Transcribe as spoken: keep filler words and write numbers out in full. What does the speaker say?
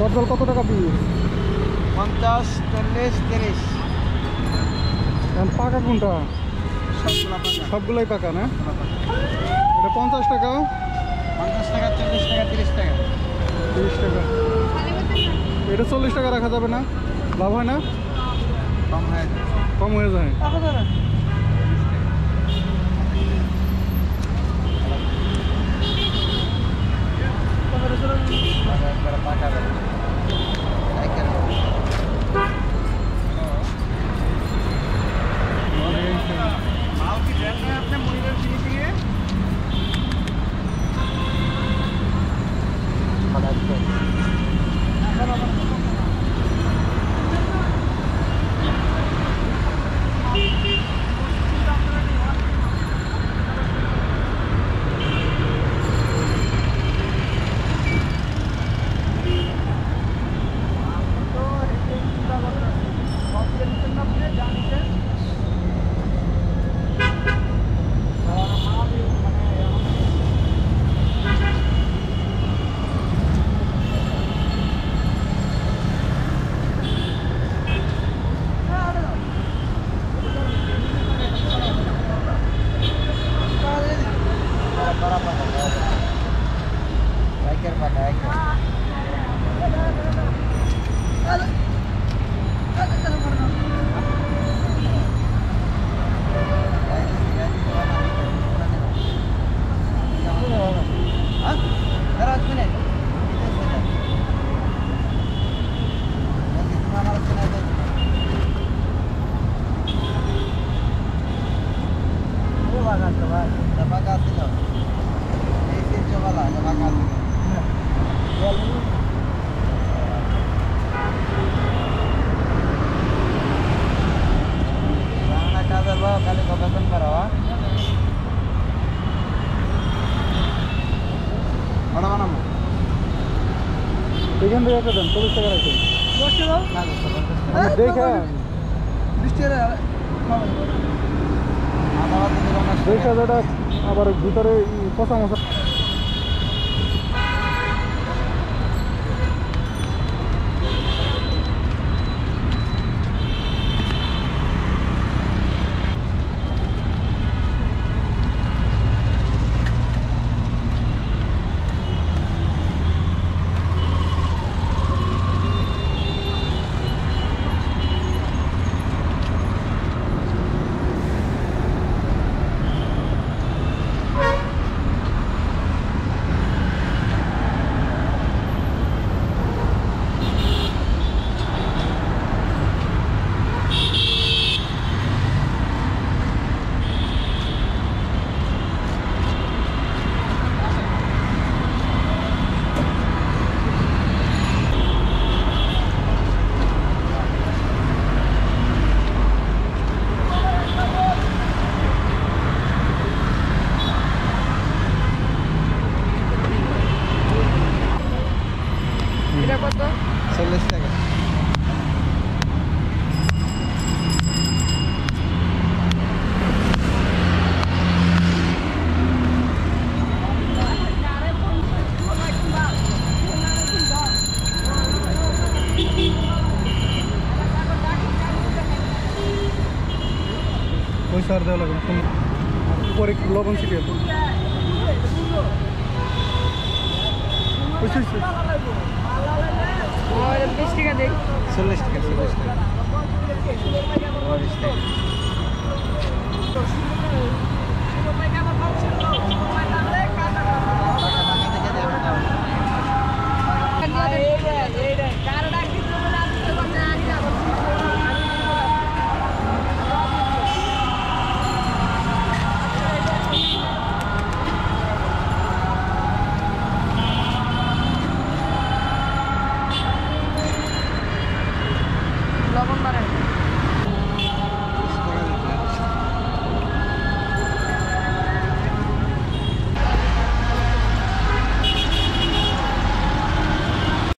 কাঁঠাল কত টাকা পিস? পঞ্চাশ, চল্লিশ, তিরিশ। পাকা কোনটা? সবগুলা পাকা। সবগুলাই পাকা না? এটা পঞ্চাশ টাকা, পঞ্চাশ টাকা, চল্লিশ টাকা, তিরিশ টাকা। তিরিশ টাকা। এটা চল্লিশ টাকা রাখা যাবে না? লাভ হয় না? কম হয়ে যায়। কম হয়ে যায়। এখান থেকে একটা দেন, চল্লিশ টাকা রাখেন। দেখে দেখে যেটা আবার ভিতরে পচা মশা। চল্লিশ টাকা। পয়সা আর দেওয়া লাগবে না, পরে একটু লবণ ছিটিয়ে দেবো। বিশ টাকা দেখ। চল্লিশ টাকা, চল্লিশ টাকা, বিশ টাকা।